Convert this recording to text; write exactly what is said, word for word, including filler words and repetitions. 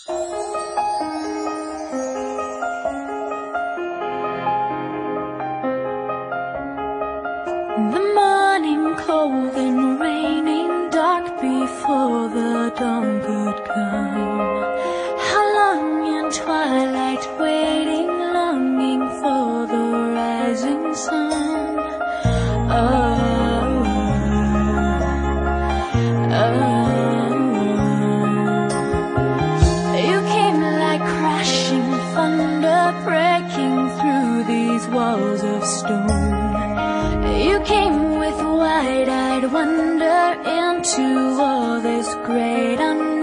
The morning cold and raining, dark before the dawn could come. How long in twilight waiting, longing for the rising sun. Oh, oh. You came like crashing thunder, breaking through these walls of stone. You came with wide-eyed wonder into all this great unknown.